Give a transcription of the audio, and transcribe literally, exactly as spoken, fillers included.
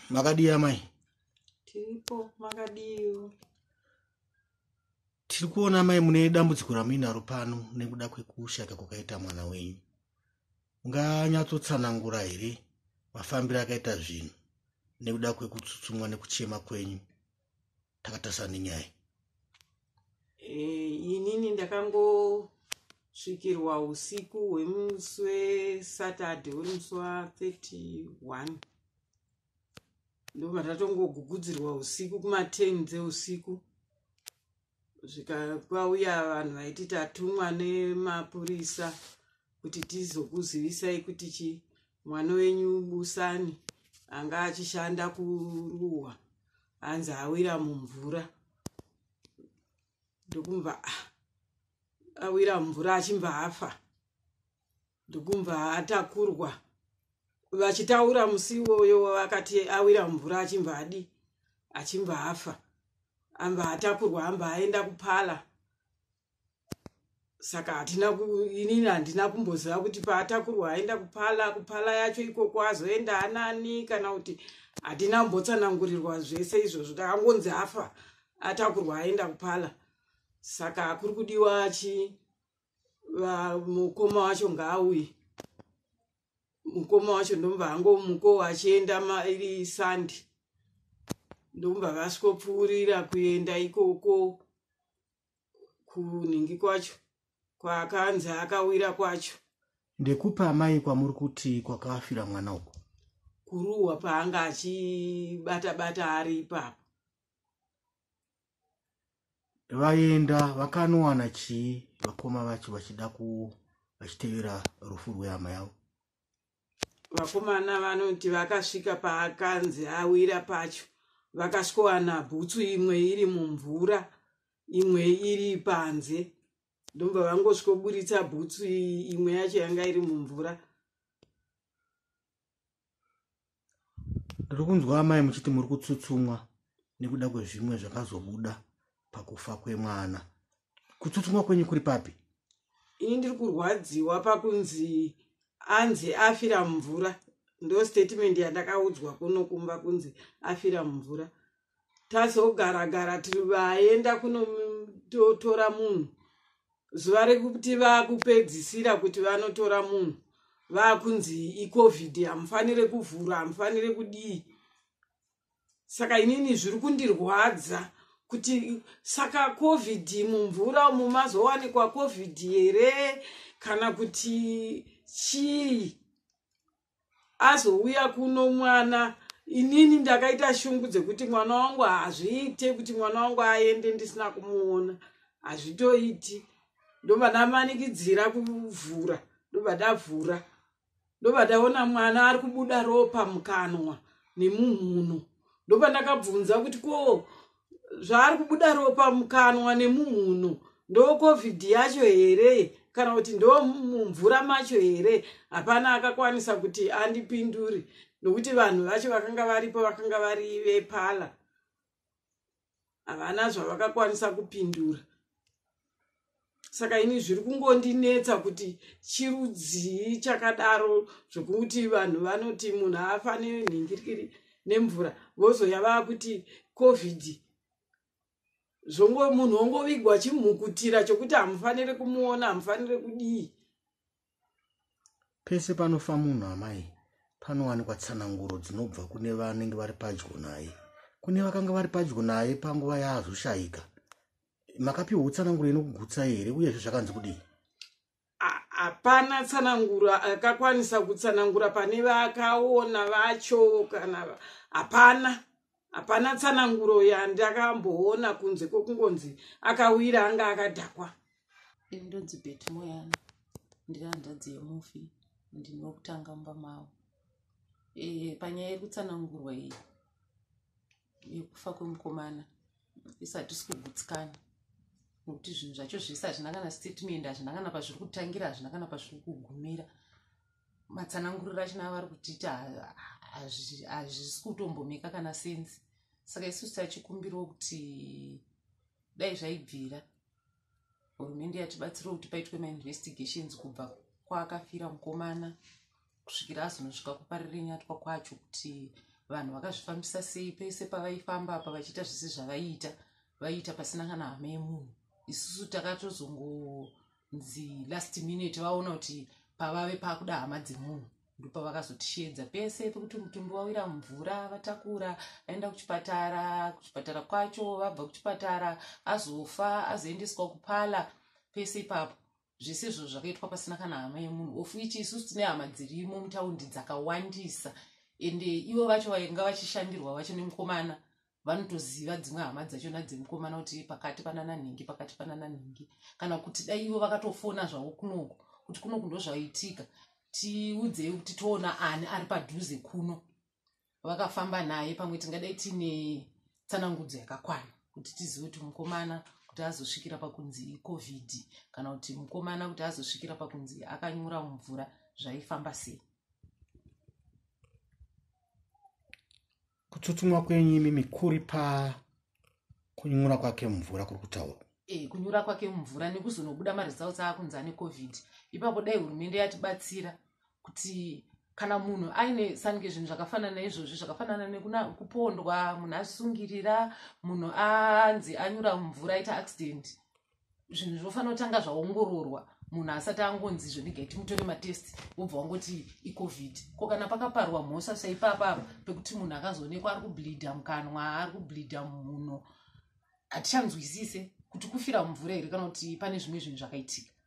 Makadi amai. Tiripo makadiyo. Tiri kuona mai mune dambudziko ramuinaro pano nekuda kwekushaka kwakaita mwana wenyu. Unganyatsotsanangura here mafambiro akaita zvinhu nekuda kwekutsutsumwa nekuchema kwenyu? Takatasana nenyaya. Eh, inini ndakangosvikirwa usiku hwemusi weSaturday wemusi wa31. Ndobva ndatongogugudzirwa usiku kuma ten dzeusiku. Zvikauya vanhu vaiti tatumwa nemapurisa kuti tizokuzivisai kuti chi mwana wenyu Busani anga achishanda kuruwa hanzi awira mumvura. Ndokumva awira mumvura achimva afa. Ndokumva atakurwa. Vachitaura musi iwoyo vakati awira mumvura achimva adi achimva afa. Amba atakurwa amba aenda kupala. Saka hatina inini handina kumboziva kuti paatakurwa aenda kupala kupala yacho ikoko azoenda anani kana kuti hatina kumbotsanangurirwa zvese izvozvo. Ndakangonzi afa atakurwa aenda kupala. Saka kuri kudiwa chi mukoma wacho ngaauye. Mukoma wacho ndomva hango muko achienda iri Sandi. Ndomva vasikopfuurira kuenda ikoko kunhingi kwacho kwakanzi akawira kwacho. Ndekupa amai kwamuri kuti kwakafira mwana uko? Kuruwa paanga achibata bata ari ipapo. Vaenda vakanowana chii vakoma vacho vachida ku vachitevera rufu rwehama yavo? Vakomana vanoti vakasvika paakanzi awira pacho vakaswana bhutsu imwe iri mumvura imwe iri panze. Ndomva vangosvikoburitsa bhutsu imwe yacho yanga iri mumvura. Ndiri kunzwa amai muchiti muri kutsutsumwa nekuda kwezvimwe zvakazobuda pakufa kwemwana. Kutsutsumwa kwenyu kuri papi? Ini ndiri kurwadziwa pakunzi anzi afira mumvura. Ndo statement yandakaudzwa kuno kumba kunzi afira mumvura. Tazogara gara tiri vaenda kunotora munhu. Zuva rekuti vakupedzisira kuti vanotora munhu vakunzi iCovid hamufanire kuvhura hamufanire kudii. Saka inini zviri kundirwadza kuti saka Covid mumvura umu mazowanikwa Covid here kana kuti chii. Azouya kuno mwana inini ndakaita shungu dzekuti mwana wangu hazviite kuti mwana wangu aende ndisina kumuona. Hazvitoiti. Ndobva ndamanikidzira kuvhura. Ndobva ndavhura. Ndobva ndaona mwana ari kubuda ropa mukanwa nemumhuno. Ndobva ndakabvunza kuti ko zvaari kubuda ropa mukanwa nemumhuno ndo Covid yacho here kana kuti ndo mumvura macho here? Hapana akakwanisa kuti andipindure nokuti vanhu vacho vakanga varipo vakanga vari vepala. Havana zvavakakwanisa kupindura. Saka ini zviri kungondinetsa kuti chirudzii chakadaro zvokuti vanhu vanoti munhu afanire nhingirikiri nemvura vozoya vakuti Covid. Zvongo munhu ongovigwa chimhukutira chokuti hamufanire kumuona hamufanire kudii. Pese panofa munhu amai panowanikwa tsananguro dzinobva kune vanenge vari padyo naye. Kune vakanga vari padyo naye panguva yaazoshaika. Makapiwa utsananguro inokugutsa here uyezve zvakanzi kudii? Hapana tsanangura akakwanisa kutsanangura pane vakaona vacho kana hapana. Hapana tsananguro yandakamboona kunze kwokungonzi akawira anga akadhakwa. Indonzi beti moyana ndiri handadzi yemufi ndinokutanga mumba mavo. E, panyaya yekutsanangurwa iyi yekufa kwemukomana isati sikugutsikana nokuti zvinhu zvacho zvese hazvina kana statement hazvina kana pazviri kutangira hazvina kana pazviri kugumira. Matsananguriro achina avari kutiita hazvisi kutombomeka kana sensi. Saka isusu tachikumbirawo kuti dai zvaibvira hurumende yatibatsirawo kuti paitwe mainvestigations kubva kwaakafira mukomana kusvikira azonosvika kuparire nyatwa kwacho kuti vanhu vakazvifambisa sei pese pavaifamba apa vachiita zvese zvavaiita vaiita pasina kana hama yemunhu. Isusu takatozongonzi last minute vaona kuti pavave pakuda hama dzemunhu ndipo vakazotishedza pese pekuti mutumbi wawira mumvura vatakura aenda kuchipatara, kuchipatara kwacho vabva kuchipatara azofa azoendeswa kupala pese ipapo zvese izvo zvakaitwa pasina kana hama yemunhu. Of which isusu tine hama dzirimo mutaundi dzakawandisa ende ivo vacho vainga vachishandirwa vacho nemukomana vanotoziva dzimwe hama dzachona dzemukomana kuti pakati panana nhingi pakati panana nhingi, kana kuti dai ivo vakatofona zvavo kunoku kuti kunoku ndo zvaitika tiudzei kuti toona ani ari padhuze kuno vakafamba naye pamwe tingadai tine tsanangudzo yakakwana kuti tizive kuti mukomana kuti azosvikira pakunzi covid kana kuti mukomana kuti azosvikira pakunzi akany'ura mumvura zvaifamba sei. Kutsutsumwa kwenyu imi Mhuri pa kuny'ura kwake mumvura kuri kutaura. Eh, kunyura kwake mumvura nekuzonobuda maresults akunzi ane covid. Ipapo dai hurumende yatibatsira kuti kana munhu aine sange zvinhu zvakafanana izvozvo zvakafanana nekuna kupondwa, munhu asungirira, munhu anzi anyura mumvura aita accident, zvinhu zvofanira kutanga zvaongororwa munhu asati angonzi zvonigai timutore matest wobva wangoti icovid. Ko kana pakaparwa mhosa saipapa pekuti munhu akazoonekwa ari kubleedha mukanwa, ari kubleedha mumhuno, hatichanzwisise kuti kufira mumvura here kana kuti pane zvimwe zvinhu zvakaitika.